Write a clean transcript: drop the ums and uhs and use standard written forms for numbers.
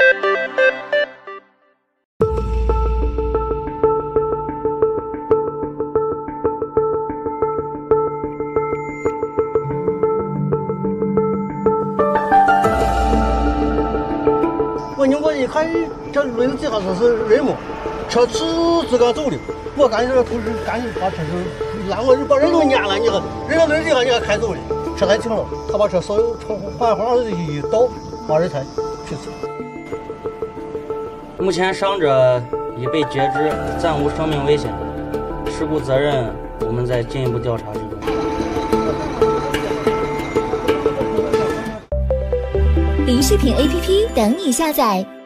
我一看这轮子底下这是人嘛，车是自个走的，我赶紧同时赶紧把车拉我，把人都撵了，你看人家轮子底下你还开走的，车还停了，他把车所有缓缓一倒，把人才去死。 目前伤者已被截肢，暂无生命危险，事故责任我们在进一步调查之中。 林视频 APP 等你下载。